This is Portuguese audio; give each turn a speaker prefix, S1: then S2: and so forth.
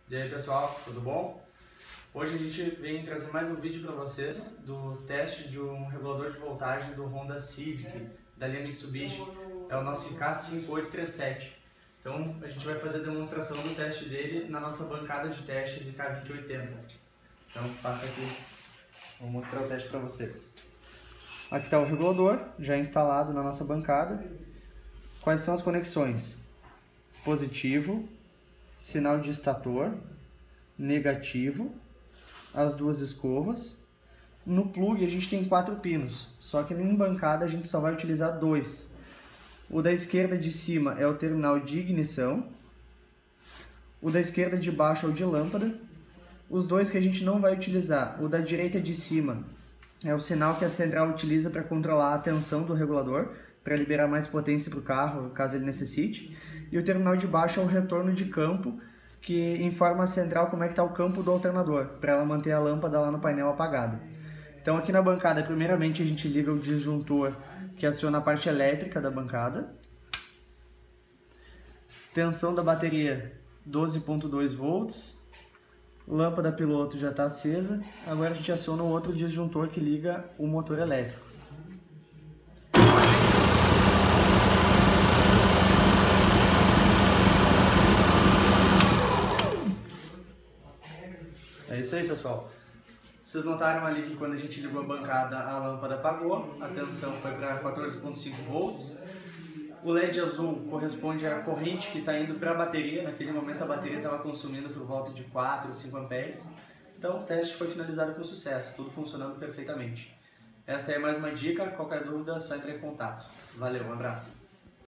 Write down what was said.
S1: E aí pessoal, tudo bom? Hoje a gente vem trazer mais um vídeo para vocês do teste de um regulador de voltagem do Honda Civic da linha Mitsubishi, é o nosso IK5837. Então a gente vai fazer a demonstração do teste dele na nossa bancada de testes IK2080. Então passa aqui, vou mostrar o teste para vocês. Aqui está o regulador já instalado na nossa bancada. Quais são as conexões? Positivo, sinal de estator, negativo, as duas escovas. No plug a gente tem 4 pinos, só que em bancada a gente só vai utilizar 2. O da esquerda de cima é o terminal de ignição, o da esquerda de baixo é o de lâmpada. Os dois que a gente não vai utilizar, o da direita de cima é o sinal que a central utiliza para controlar a tensão do regulador, para liberar mais potência para o carro, caso ele necessite. E o terminal de baixo é o retorno de campo, que informa a central como é que está o campo do alternador, para ela manter a lâmpada lá no painel apagada. Então aqui na bancada, primeiramente a gente liga o disjuntor que aciona a parte elétrica da bancada. Tensão da bateria 12.2 volts. Lâmpada piloto já está acesa. Agora a gente aciona o outro disjuntor que liga o motor elétrico. É isso aí, pessoal. Vocês notaram ali que quando a gente ligou a bancada, a lâmpada apagou, a tensão foi para 14.5 volts. O LED azul corresponde à corrente que está indo para a bateria. Naquele momento a bateria estava consumindo por volta de 4 ou 5 amperes. Então o teste foi finalizado com sucesso, tudo funcionando perfeitamente. Essa é mais uma dica, qualquer dúvida é só entrar em contato. Valeu, um abraço.